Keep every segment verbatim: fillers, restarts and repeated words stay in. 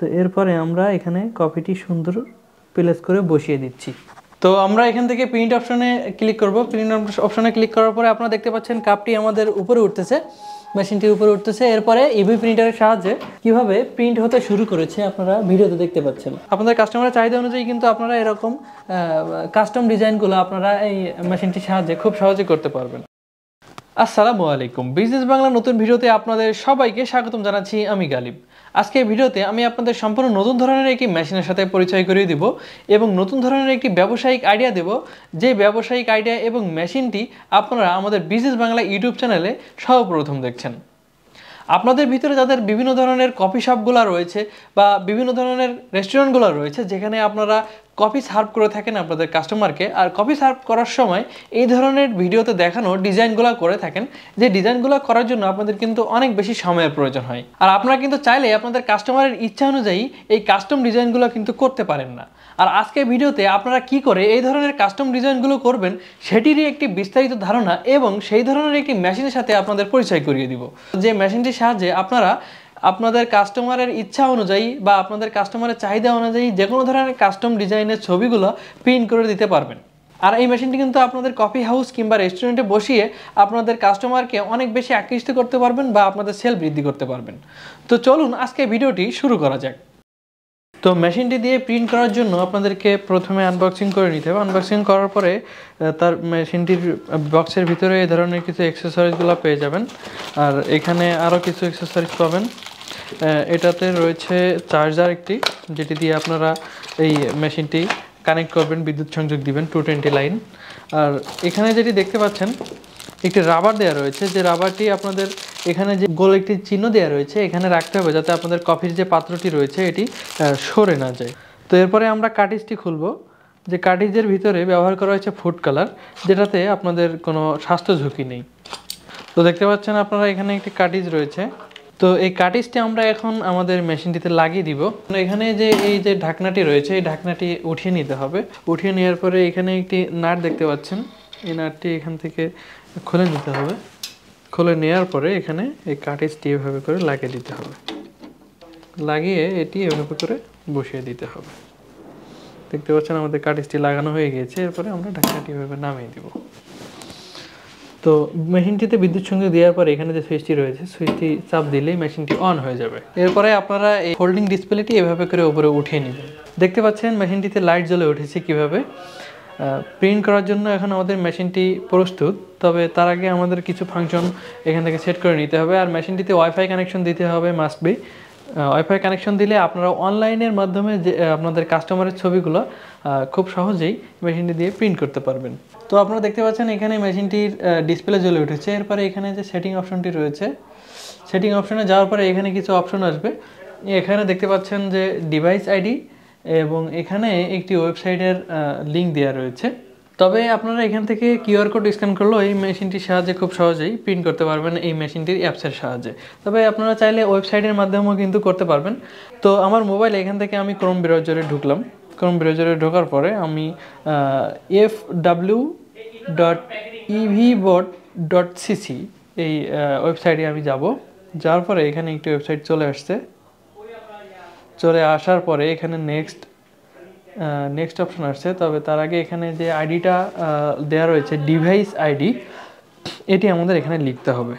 তো এরপরে আমরা এখানে কপিটি সুন্দর প্লেস করে বসিয়ে দিচ্ছি। তো আমরা এখান থেকে প্রিন্ট অপশনে ক্লিক করব। প্রিন্ট অপশনে ক্লিক করার পরে আপনারা দেখতে পাচ্ছেন কাপটি আমাদের উপরে উঠতেছে, মেশিনটির উপরে উঠতেছে। এরপরে ইভি প্রিন্টারের সাহায্যে কিভাবে প্রিন্ট হতে শুরু করেছে আপনারা ভিডিওতে দেখতে পাচ্ছেন। আপনাদের কাস্টমারের চাহিদা অনুযায়ী কিন্তু আপনারা এরকম কাস্টম ডিজাইনগুলো আপনারা এই মেশিনটির সাহায্যে খুব সহজে করতে পারবেন। আসসালামু আলাইকুম, বিজনেস বাংলা নতুন ভিডিওতে আপনাদের সবাইকে স্বাগতম জানাচ্ছি। আমি গালিব। আজকে ভিডিওতে আমি আপনাদের সম্পূর্ণ নতুন ধরনের একটি মেশিনের সাথে পরিচয় করিয়ে দিব এবং নতুন ধরনের একটি ব্যবসায়িক আইডিয়া দেব, যে ব্যবসায়িক আইডিয়া এবং মেশিনটি আপনারা আমাদের বিজনেস বাংলা ইউটিউব চ্যানেলে সর্বপ্রথম দেখছেন। আপনাদের ভিতরে যাদের বিভিন্ন ধরনের কফি শপগুলো রয়েছে বা বিভিন্ন ধরনের রেস্টুরেন্টগুলো রয়েছে, যেখানে আপনারা কফি সার্ভ করে থাকেন আপনাদের কাস্টমারকে, আর কফি সার্ভ করার সময় এই ধরনের ভিডিওতে দেখানো ডিজাইনগুলো করে থাকেন, যে ডিজাইনগুলো করার জন্য আপনাদের কিন্তু অনেক বেশি সময়ের প্রয়োজন হয়। আর আপনারা কিন্তু চাইলে আপনাদের কাস্টমারের ইচ্ছা অনুযায়ী এই কাস্টম ডিজাইনগুলো কিন্তু করতে পারেন না। আর আজকের ভিডিওতে আপনারা কি করে এই ধরনের কাস্টম ডিজাইনগুলো করবেন সেটিরই একটি বিস্তারিত ধারণা এবং সেই ধরনের একটি মেশিনের সাথে আপনাদের পরিচয় করিয়ে দিব, যে মেশিনটির সাহায্যে আপনারা আপনাদের কাস্টমারের ইচ্ছা অনুযায়ী বা আপনাদের কাস্টমারের চাহিদা অনুযায়ী যে কোনো ধরনের কাস্টম ডিজাইনের ছবিগুলো প্রিন্ট করে দিতে পারবেন। আর এই মেশিনটি কিন্তু আপনাদের কফি হাউস কিংবা রেস্টুরেন্টে বসিয়ে আপনাদের কাস্টমারকে অনেক বেশি আকৃষ্ট করতে পারবেন বা আপনাদের সেল বৃদ্ধি করতে পারবেন। তো চলুন আজকে ভিডিওটি শুরু করা যাক। তো মেশিনটি দিয়ে প্রিন্ট করার জন্য আপনাদেরকে প্রথমে আনবক্সিং করে নিতে হবে। আনবক্সিং করার পরে তার মেশিনটির বক্সের ভিতরে এই ধরনের কিছু অ্যাক্সেসরিজগুলো পেয়ে যাবেন। আর এখানে আরও কিছু অ্যাক্সেসরিজ পাবেন। এটাতে রয়েছে চার্জার একটি, যেটি দিয়ে আপনারা এই মেশিনটি কানেক্ট করবেন, বিদ্যুৎ সংযোগ দিবেন টু টোয়েন্টি লাইন। আর এখানে যেটি দেখতে পাচ্ছেন একটি রাবার দেওয়া রয়েছে, যে রাবারটি আপনাদের এখানে যে গোল একটি চিহ্ন দেওয়া রয়েছে এখানে রাখতে হবে, যাতে আপনাদের কফির যে পাত্রটি রয়েছে এটি সরে না যায়। তো এরপরে আমরা কার্টিজটি খুলব, যে কার্টিজের ভিতরে ব্যবহার করা হয়েছে ফুড কালার, যেটাতে আপনাদের কোনো স্বাস্থ্য ঝুঁকি নেই। তো দেখতে পাচ্ছেন আপনারা এখানে একটি কার্টিজ রয়েছে। তো এই কার্টিজটি আমরা এখন আমাদের মেশিনটিতে লাগিয়ে দিব। এখানে যে এই যে ঢাকনাটি রয়েছে এই ঢাকনাটি উঠিয়ে নিতে হবে। উঠিয়ে নেওয়ার পরে এখানে একটি নাট দেখতে পাচ্ছেন, এই নাটটি এখান থেকে খুলে নিতে হবে। খুলে নেওয়ার পরে এখানে এই কার্টিজটি এভাবে করে লাগিয়ে দিতে হবে, লাগিয়ে এটি এভাবে করে বসিয়ে দিতে হবে। দেখতে পাচ্ছেন আমাদের কার্টিজটি লাগানো হয়ে গিয়েছে। এরপরে আমরা ঢাকনাটি এভাবে নামিয়ে দিব। তো মেশিনটিতে বিদ্যুৎ সংযোগ দেওয়ার পরে এখানে যে সুইচটি রয়েছে সুইচটি চাপ দিলেই মেশিনটি অন হয়ে যাবে। এরপরে আপনারা এই হোল্ডিং ডিসপ্লেটি এভাবে করে উপরে উঠিয়ে নেবেন। দেখতে পাচ্ছেন মেশিনটিতে লাইট জ্বলে উঠেছে কিভাবে। প্রিন্ট করার জন্য এখন আমাদের মেশিনটি প্রস্তুত, তবে তার আগে আমাদের কিছু ফাংশন এখান থেকে সেট করে নিতে হবে। আর মেশিনটিতে ওয়াইফাই কানেকশন দিতে হবে, মাস্ট বি। ওয়াইফাই কানেকশন দিলে আপনারা অনলাইনের মাধ্যমে যে আপনাদের কাস্টমারের ছবিগুলো খুব সহজেই মেশিনটি দিয়ে প্রিন্ট করতে পারবেন। তো আপনারা দেখতে পাচ্ছেন এখানে মেশিনটির ডিসপ্লে জ্বলে উঠেছে। এরপরে এখানে যে সেটিং অপশনটি রয়েছে, সেটিং অপশনে যাওয়ার পরে এখানে কিছু অপশন আসবে। এখানে দেখতে পাচ্ছেন যে ডিভাইস আইডি এবং এখানে একটি ওয়েবসাইটের লিঙ্ক দেওয়া রয়েছে। তবে আপনারা এখান থেকে কিউআর কোড স্ক্যান করলেও এই মেশিনটির সাহায্যে খুব সহজেই প্রিন্ট করতে পারবেন এই মেশিনটির অ্যাপসের সাহায্যে। তবে আপনারা চাইলে ওয়েবসাইটের মাধ্যমেও কিন্তু করতে পারবেন। তো আমার মোবাইল এখান থেকে আমি ক্রোম ব্রাউজারে ঢুকলাম। ক্রোম ব্রাউজারে ঢোকার পরে আমি এফ ডাব্লিউ ডট ইভিবোট ডট সিসি এই ওয়েবসাইটে আমি যাব। যাওয়ার পরে এখানে একটি ওয়েবসাইট চলে আসছে। চলে আসার পরে এখানে নেক্সট নেক্সট অপশন আসছে। তবে তার আগে এখানে যে আইডিটা দেওয়া রয়েছে ডিভাইস আইডি, এটি আমাদের এখানে লিখতে হবে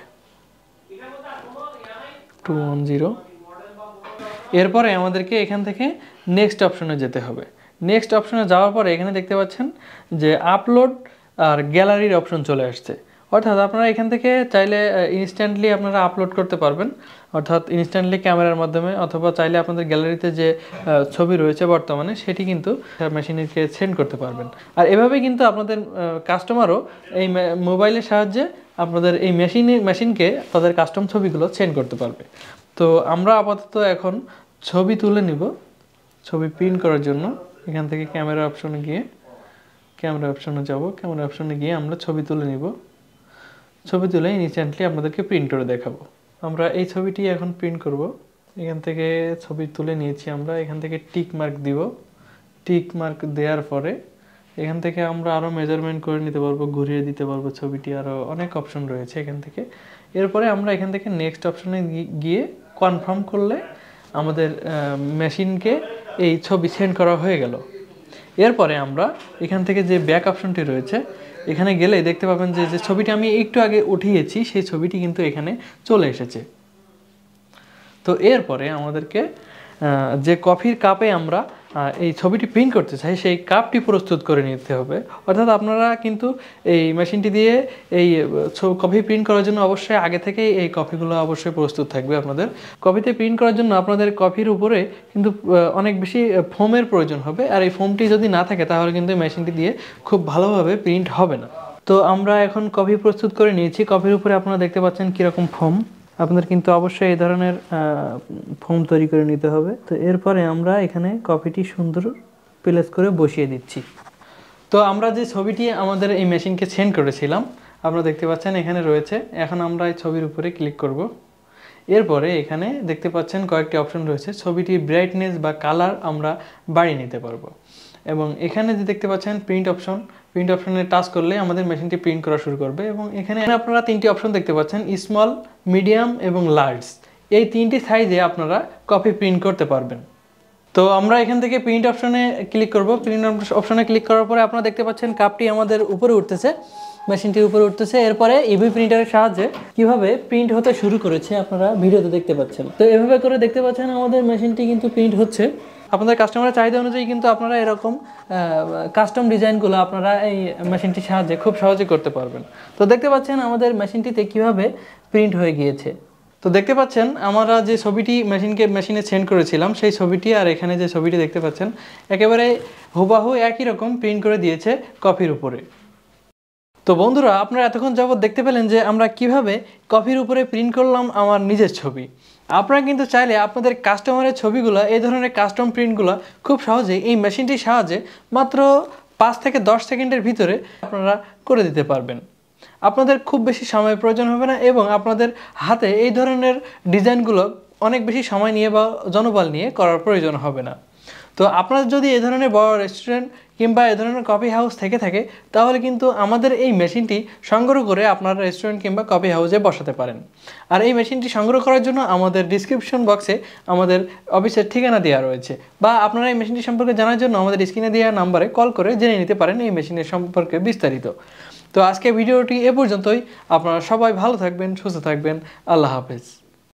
টু ওয়ান জিরো। এরপরে আমাদেরকে এখান থেকে নেক্সট অপশনে যেতে হবে। নেক্সট অপশনে যাওয়ার পরে এখানে দেখতে পাচ্ছেন যে আপলোড আর গ্যালারির অপশন চলে আসছে। অর্থাৎ আপনারা এখান থেকে চাইলে ইনস্ট্যান্টলি আপনারা আপলোড করতে পারবেন, অর্থাৎ ইনস্ট্যান্টলি ক্যামেরার মাধ্যমে, অথবা চাইলে আপনাদের গ্যালারিতে যে ছবি রয়েছে বর্তমানে সেটি কিন্তু মেশিনকে সেন্ড করতে পারবেন। আর এভাবে কিন্তু আপনাদের কাস্টমারও এই মোবাইলের সাহায্যে আপনাদের এই মেশিনে মেশিনকে তাদের কাস্টম ছবিগুলো সেন্ড করতে পারবে। তো আমরা আপাতত এখন ছবি তুলে নিব। ছবি প্রিন্ট করার জন্য এখান থেকে ক্যামেরা অপশনে গিয়ে ক্যামেরা অপশনে যাব। ক্যামেরা অপশনে গিয়ে আমরা ছবি তুলে নিব। ছবি তুলে ইনস্ট্যান্টলি আপনাদেরকে প্রিন্ট করে দেখাবো। আমরা এই ছবিটি এখন প্রিন্ট করব। এখান থেকে ছবি তুলে নিয়েছি আমরা। এখান থেকে টিক মার্ক দিব। টিক মার্ক দেওয়ার পরে এখান থেকে আমরা আরও মেজারমেন্ট করে নিতে পারবো, ঘুরিয়ে দিতে পারবো ছবিটি, আরও অনেক অপশন রয়েছে এখান থেকে। এরপরে আমরা এখান থেকে নেক্সট অপশনে গিয়ে কনফার্ম করলে আমাদের মেশিনকে এই ছবি সেন্ড করা হয়ে গেল। এরপরে আমরা এখান থেকে যে ব্যাক অপশনটি রয়েছে এখানে গেলে দেখতে পাবেন যে যে ছবিটি আমি একটু আগে উঠিয়েছি সেই ছবিটি কিন্তু এখানে চলে এসেছে। তো এরপরে আমাদেরকে যে কফির কাপে আমরা এই ছবিটি প্রিন্ট করতে চাই সেই কাপটি প্রস্তুত করে নিতে হবে। অর্থাৎ আপনারা কিন্তু এই মেশিনটি দিয়ে এই কফি প্রিন্ট করার জন্য অবশ্যই আগে থেকেই এই কফিগুলো অবশ্যই প্রস্তুত থাকবে। আপনাদের কফিতে প্রিন্ট করার জন্য আপনাদের কফির উপরে কিন্তু অনেক বেশি ফোমের প্রয়োজন হবে, আর এই ফোমটি যদি না থাকে তাহলে কিন্তু মেশিনটি দিয়ে খুব ভালোভাবে প্রিন্ট হবে না। তো আমরা এখন কফি প্রস্তুত করে নিয়েছি। কফির উপরে আপনারা দেখতে পাচ্ছেন কীরকম ফোম। আপনাদের কিন্তু অবশ্যই এই ধরনের ফোম তৈরি করে নিতে হবে। তো এরপরে আমরা এখানে কফিটি সুন্দর প্লেস করে বসিয়ে দিচ্ছি। তো আমরা যে ছবিটি আমাদের এই মেশিনকে সেন্ড করেছিলাম আপনারা দেখতে পাচ্ছেন এখানে রয়েছে। এখন আমরা এই ছবির উপরে ক্লিক করব। এরপরে এখানে দেখতে পাচ্ছেন কয়েকটি অপশন রয়েছে। ছবিটির ব্রাইটনেস বা কালার আমরা বাড়িয়ে নিতে পারবো। এবং এখানে যে দেখতে পাচ্ছেন প্রিন্ট অপশন, প্রিন্ট অপশনে টাচ করলে আমাদের মেশিনটি প্রিন্ট করা শুরু করবে। এবং এখানে আপনারা তিনটি অপশন দেখতে পাচ্ছেন, স্মল, মিডিয়াম এবং লার্জ। এই তিনটি সাইজে আপনারা কপি প্রিন্ট করতে পারবেন। তো আমরা এখান থেকে প্রিন্ট অপশনে ক্লিক করব। প্রিন্ট অপশনে ক্লিক করার পরে আপনারা দেখতে পাচ্ছেন কাপটি আমাদের উপরে উঠতেছে, মেশিনটির উপরে উঠতেছে। এরপরে ইভি প্রিন্টারের সাহায্যে কিভাবে প্রিন্ট হতে শুরু করেছে আপনারা ভিডিওতে দেখতে পাচ্ছেন। তো এভাবে করে দেখতে পাচ্ছেন আমাদের মেশিনটি কিন্তু প্রিন্ট হচ্ছে। আপনাদের কাস্টমারের চাহিদা অনুযায়ী কিন্তু আপনারা এরকম কাস্টম ডিজাইনগুলো আপনারা এই মেশিনটির সাহায্যে খুব সহজে করতে পারবেন। তো দেখতে পাচ্ছেন আমাদের মেশিনটিতে কিভাবে প্রিন্ট হয়ে গিয়েছে। তো দেখতে পাচ্ছেন আমরা যে ছবিটি মেশিনকে মেশিনে সেন্ড করেছিলাম সেই ছবিটি আর এখানে যে ছবিটি দেখতে পাচ্ছেন একেবারে হুবাহু একই রকম প্রিন্ট করে দিয়েছে কফির উপরে। তো বন্ধুরা, আপনারা এতক্ষণ যাবত দেখতে পেলেন যে আমরা কিভাবে কফির উপরে প্রিন্ট করলাম আমার নিজের ছবি। আপনারা কিন্তু চাইলে আপনাদের কাস্টমারের ছবিগুলো, এই ধরনের কাস্টম প্রিন্টগুলো খুব সহজেই এই মেশিনটির সাহায্যে মাত্র পাঁচ থেকে দশ সেকেন্ডের ভিতরে আপনারা করে দিতে পারবেন। আপনাদের খুব বেশি সময় প্রয়োজন হবে না এবং আপনাদের হাতে এই ধরনের ডিজাইনগুলো অনেক বেশি সময় নিয়ে বা জনবল নিয়ে করার প্রয়োজন হবে না। তো আপনার যদি এই ধরনের বড় রেস্টুরেন্ট কিংবা এই ধরনের কফি হাউস থেকে থাকে তাহলে কিন্তু আমাদের এই মেশিনটি সংগ্রহ করে আপনার রেস্টুরেন্ট কিংবা কফি হাউসে বসাতে পারেন। আর এই মেশিনটি সংগ্রহ করার জন্য আমাদের ডিসক্রিপশন বক্সে আমাদের অফিসের ঠিকানা দেওয়া রয়েছে, বা আপনারা এই মেশিনটি সম্পর্কে জানার জন্য আমাদের স্ক্রিনে দেওয়া নাম্বারে কল করে জেনে নিতে পারেন এই মেশিনের সম্পর্কে বিস্তারিত। তো আজকে ভিডিওটি এ পর্যন্তই। আপনারা সবাই ভালো থাকবেন, সুস্থ থাকবেন। আল্লাহ হাফেজ।